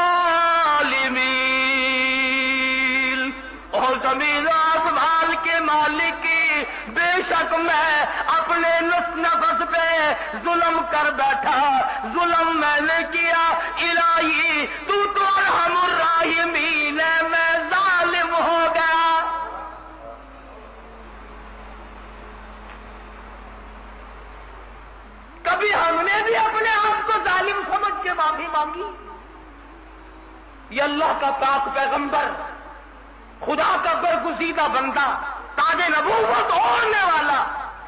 [SPEAKER 1] الظالمین، اور زمین آسمان کے مالک کی بے شک میں اپنے نفس پہ ظلم کر بیٹھا، ظلم میں نے کیا، الہی تو تو ارحم الراحمین ہے، میں ظالم ہو گیا۔ کبھی ہم نے بھی اپنے آپ کو ظالم سمجھ کے معافی مانگی؟ یہ اللہ کا پاک پیغمبر، خدا کا برگزیدہ بندہ، تاج نبوت اوڑھنے والا،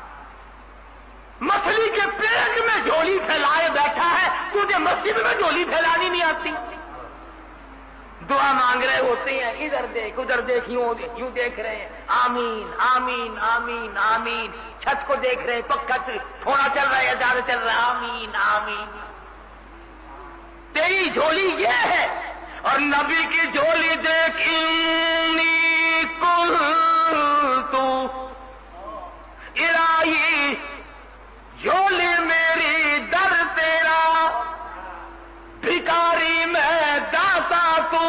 [SPEAKER 1] مچھلی کے پیٹ میں جھولی پھیلائے بیٹھا ہے، تجھے مسجد میں جھولی پھیلانی نہیں آتی؟ دعا مانگ رہے ہوتے ہیں، ادھر دیکھ ادھر دیکھ، یوں یوں دیکھ رہے ہیں، آمین آمین آمین آمین، چھت کو دیکھ رہے ہیں، پکا تھوڑا چل رہا ہے یا زیادہ چل رہا ہے، آمین آمین۔ تیری جھولی یہ ہے، اور نبی کی جھولی دیکھ، انی کنت الہی جھولی میری در تیرا، بھکاری میں داتا تو،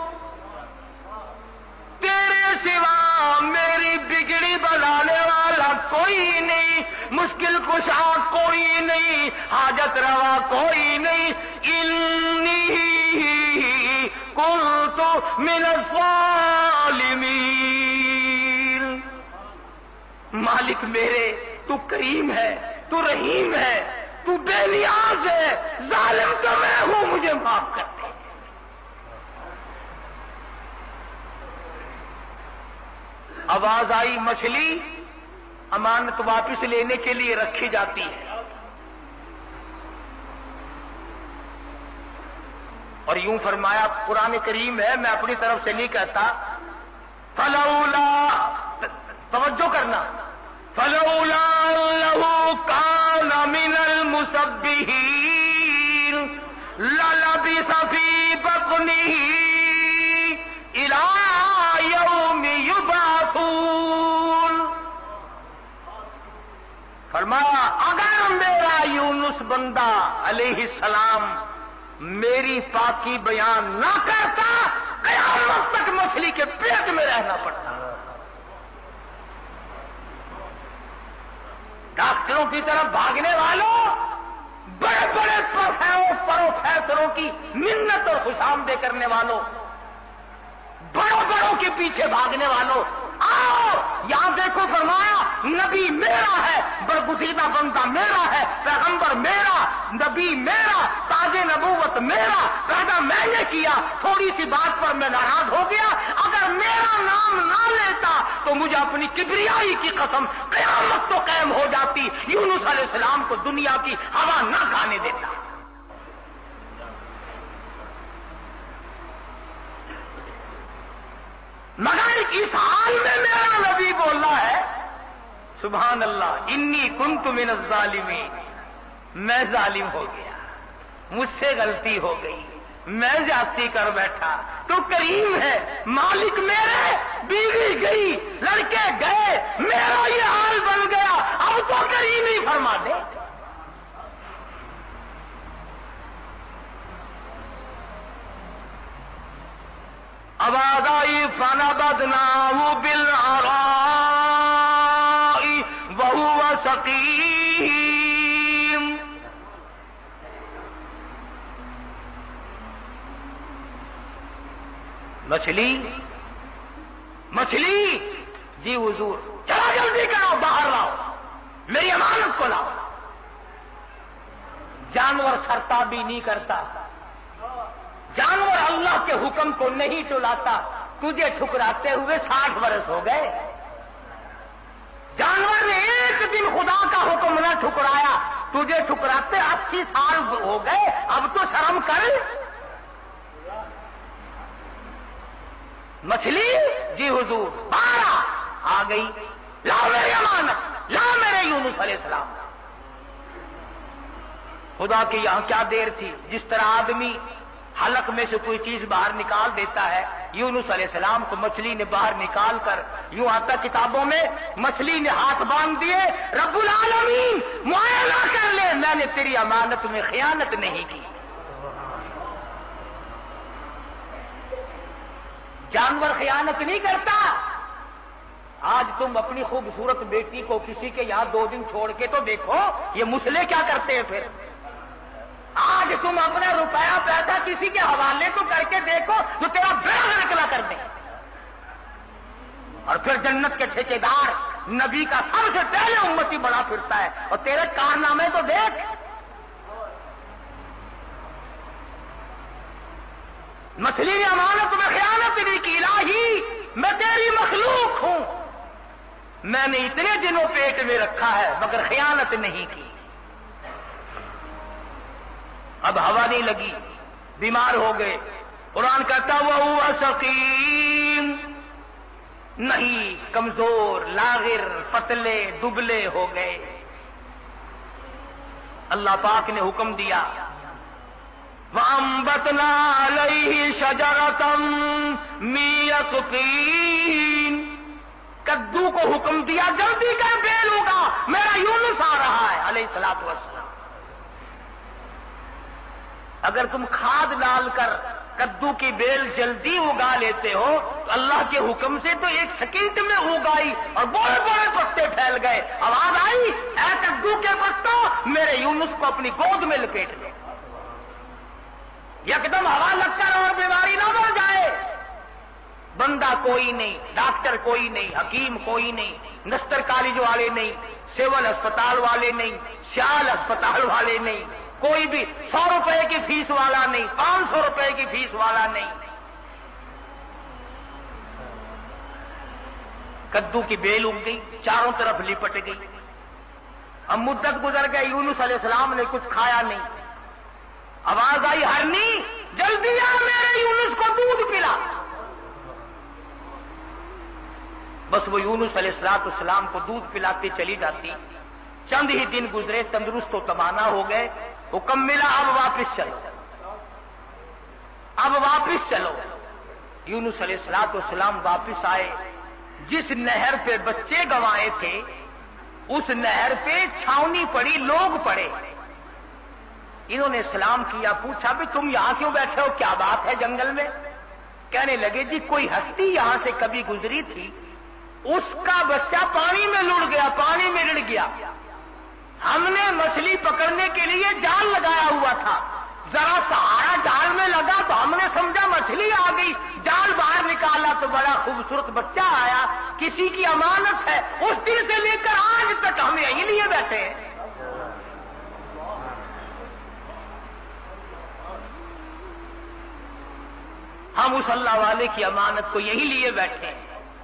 [SPEAKER 1] تیرے سوا میری بگڑی بنانے والا کوئی نہیں، مشکل کشا کوئی نہیں، حاجت روا کوئی نہیں، انی کنت من الظالمین۔ مالک میرے تو کریم ہے، تو رحیم ہے، تو بے نیاز ہے، ظالم تو میں ہوں، مجھے معاف کر دے۔ آواز آئی مچھلی امانت واپس لینے کے لیے رکھی جاتی ہے، اور یوں فرمایا، قرآن کریم ہے، میں اپنی طرف سے نہیں کہتا، فلولا، توجہ کرنا، فلولا انه كان من المسبحين للبث في بطنه الى يوم يبعثون۔ یونس بندہ علیہ السلام میری پاکی بیان نہ کرتا قیامت تک مچھلی کے پیٹ میں رہنا پڑتا. ڈاکٹروں کی طرف بھاگنے والوں، بڑے بڑے پروفیسروں کی منت اور خوشامدے کرنے والوں، بڑوں بڑوں کے پیچھے بھاگنے والوں، آؤ یہاں دیکھو فرمایا نبی میرا ہے، برگزیدہ بندہ میرا ہے، پیغمبر میرا، نبی میرا، تاج نبوت میرا، پیدا میں نے کیا. تھوڑی سی بات پر میں ناراض ہو گیا، اگر میرا نام نہ لیتا تو مجھے اپنی کبریائی کی قسم قیامت تو قائم ہو جاتی، یونس علیہ السلام کو دنیا کی ہوا نہ کھانے دیتا. مگر اس حال میں میرا نبی بول رہا ہے سبحان اللہ انی کنت من الظالمین، میں ظالم ہو گیا، مجھ سے غلطی ہو گئی، میں زیادتی کر بیٹھا. تو کریم ہے، مالک میرے، بیوی گئی، لڑکے گئے، میرا یہ حال بن گیا، اب تو کریم ہی فرما دے. آواز آئی فنبذناہ بالعراء وہو سقیم. مچھلی مچھلی جی حضور چلا جلدی کرو، باہر لاؤ، میری امانت کو لاؤ. جانور سرتابی نہیں کرتا، جانور اللہ کے حکم کو نہیں ٹلاتا. تجھے ٹھکراتے ہوئے ساٹھ برس ہو گئے. جانور نے ایک دن خدا کا حکم نہ ٹھکرایا، تجھے ٹھکراتے اسی سال ہو گئے، اب تو شرم کر. مچھلی جی حضور بارہ آ گئی، لاؤ میری امانت، لاؤ میرے یونس علیہ السلام. خدا کی یہاں کیا دیر تھی. جس طرح آدمی حلق میں سے کوئی چیز باہر نکال دیتا ہے، یونس علیہ السلام کو مچھلی نے باہر نکال کر، یوں آتا کتابوں میں مچھلی نے ہاتھ باندھ دیے، رب العالمین معائنہ کر لے، میں نے تیری امانت میں خیانت نہیں کی. جانور خیانت نہیں کرتا. آج تم اپنی خوبصورت بیٹی کو کسی کے یہاں دو دن چھوڑ کے تو دیکھو یہ مسلے کیا کرتے ہیں. پھر آج تم اپنا روپیہ پیسہ کسی کے حوالے تو کر کے دیکھو جو تیرا بیڑا نکلا کر دے. اور پھر جنت کے ٹھیکیدار نبی کا سب سے پہلے امتی بڑا پھرتا ہے، اور تیرے کارنامے تو دیکھ. مچھلی نے امانت میں خیانت نہیں کی. الہی میں تیری مخلوق ہوں، میں نے اتنے دنوں پیٹ میں رکھا ہے مگر خیانت نہیں کی. اب ہوا نہیں لگی، بیمار ہو گئے. قرآن کہتا وہو سقیم، نہیں کمزور، لاغر، پتلے دبلے ہو گئے. اللہ پاک نے حکم دیا وَأَنبَتْنَا عَلَيْهِ شَجَرَةً مِّن يَقْطِينٍ، کدو کو حکم دیا جلدی کر بیل ہوگا، میرا یونس آ رہا ہے علیہ الصلوۃ والسلام. اگر تم کھاد ڈال کر کدو کی بیل جلدی اگا لیتے ہو تو اللہ کے حکم سے تو ایک سیکنڈ میں اگائی اور بڑے بڑے پتے پھیل گئے. آواز آئی اے کدو کے پتوں میرے یونس کو اپنی گود میں لپیٹ لے. یکدم ہوا لگ کر اور بیماری نہ مر جائے. بندہ کوئی نہیں، ڈاکٹر کوئی نہیں، حکیم کوئی نہیں، نستر کالج والے نہیں، سول اسپتال والے نہیں، سیال اسپتال والے نہیں، کوئی بھی سو روپے کی فیس والا نہیں، پانچ سو روپے کی فیس والا نہیں. کدو کی بیل اگ گئی، چاروں طرف لپٹ گئی. اب مدت گزر گئی، یونس علیہ السلام نے کچھ کھایا نہیں. آواز آئی ہرنی جلدی آ میرے یونس کو دودھ پلا. بس وہ یونس علیہ السلام السلام کو دودھ پلاتی چلی جاتی. چند ہی دن گزرے، تندرست و توانا ہو گئے. حکم ملا اب واپس چلو، اب واپس چلو. یونس علیہ السلام والسلام واپس آئے. جس نہر پہ بچے گنوائے تھے اس نہر پہ چھاونی پڑی، لوگ پڑے. انہوں نے سلام کیا، پوچھا بھی تم یہاں کیوں بیٹھے ہو، کیا بات ہے جنگل میں؟ کہنے لگے جی کوئی ہستی یہاں سے کبھی گزری تھی، اس کا بچہ پانی میں لڑ گیا، پانی میں رڑ گیا، ہم نے مچھلی پکڑنے کے لیے جال لگایا ہوا تھا، ذرا سہارا جال میں لگا تو ہم نے سمجھا مچھلی آ گئی، جال باہر نکالا تو بڑا خوبصورت بچہ آیا، کسی کی امانت ہے، اس دن سے لے کر آج تک ہم یہیں لیے بیٹھے ہیں۔ ہم اس اللہ والے کی امانت کو یہی لیے بیٹھے ہیں۔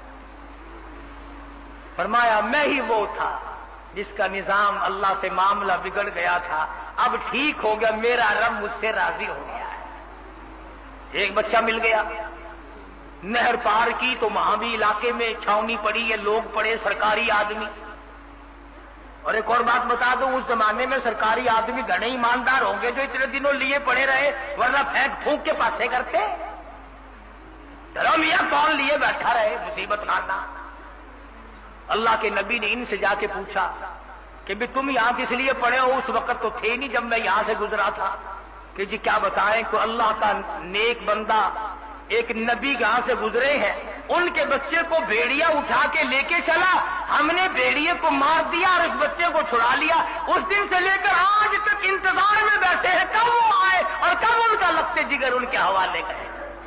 [SPEAKER 1] فرمایا میں ہی وہ تھا جس کا نظام اللہ سے معاملہ بگڑ گیا تھا، اب ٹھیک ہو گیا، میرا رب مجھ سے راضی ہو گیا ہے۔ ایک بچہ مل گیا، نہر پار کی تو وہاں بھی علاقے میں چھاونی پڑی ہے، لوگ پڑے سرکاری آدمی۔ اور ایک اور بات بتا دوں، اس زمانے میں سرکاری آدمی گھنے ایماندار ہوں گے جو اتنے دنوں لیے پڑے رہے، ورنہ پھینک پھونک کے پاسے کرتے۔ میاں کون لیے بیٹھا رہے، مصیبت خانہ۔ اللہ کے نبی نے ان سے جا کے پوچھا کہ بھی تم یہاں کس لیے پڑے ہو، اس وقت تو تھے نہیں جب میں یہاں سے گزرا تھا۔ کہ جی کیا بتائیں، کہ اللہ کا نیک بندہ ایک نبی یہاں سے گزرے ہیں، ان کے بچے کو بھیڑیا اٹھا کے لے کے چلا، ہم نے بھیڑیے کو مار دیا اور اس بچے کو چھڑا لیا، اس دن سے لے کر آج تک انتظار میں بیٹھے ہیں کب وہ آئے اور کب ان کا لگتے جگر ان کے حوالے گئے۔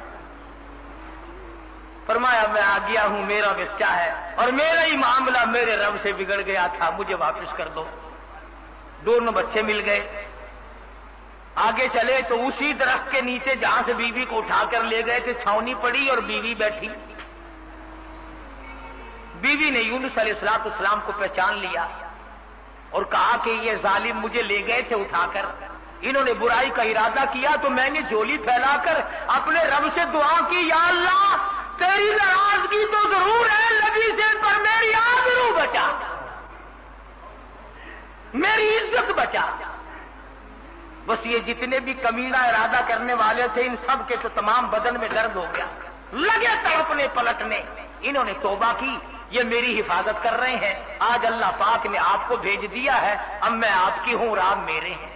[SPEAKER 1] فرمایا میں آ گیا ہوں، میرا بچہ ہے اور میرا ہی معاملہ میرے رب سے بگڑ گیا تھا، مجھے واپس کر دو۔ دونوں بچے مل گئے، آگے چلے تو اسی درخت کے نیچے جہاں سے بیوی کو اٹھا کر لے گئے تھے چھاونی پڑی اور بیوی بیٹھی۔ بیوی نے یونس علیہ الصلوۃ والسلام کو پہچان لیا اور کہا کہ یہ ظالم مجھے لے گئے تھے اٹھا کر، انہوں نے برائی کا ارادہ کیا تو میں نے جھولی پھیلا کر اپنے رب سے دعا کی، یا اللہ تیری ناراضگی تو ضرور ہے نبی سے، پر میری آبرو بچا، میری عزت بچا۔ بس یہ جتنے بھی کمینہ ارادہ کرنے والے تھے ان سب کے تو تمام بدن میں درد ہو گیا، لگے تڑپنے پلٹنے۔ انہوں نے توبہ کی، یہ میری حفاظت کر رہے ہیں، آج اللہ پاک نے آپ کو بھیج دیا ہے، اب میں آپ کی ہوں اور آپ میرے ہیں۔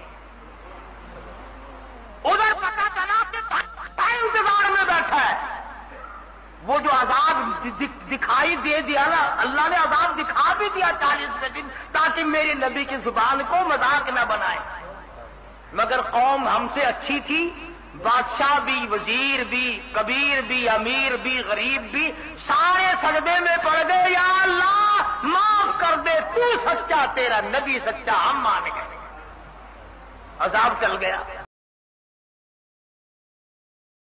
[SPEAKER 1] ادھر پتا چلا کہ انتظار میں بیٹھا ہے، وہ جو عذاب دکھائی دے دیا نا، اللہ نے عذاب دکھا بھی دیا چالیس دن، تاکہ میرے نبی کی زبان کو مذاق نہ بنائے۔ مگر قوم ہم سے اچھی تھی، بادشاہ بھی، وزیر بھی، کبیر بھی، امیر بھی، غریب بھی، سارے سجدے میں پڑ گئے، یا اللہ معاف کر دے، تو سچا، تیرا نبی سچا، ہم مان گئے۔ عذاب چل گیا۔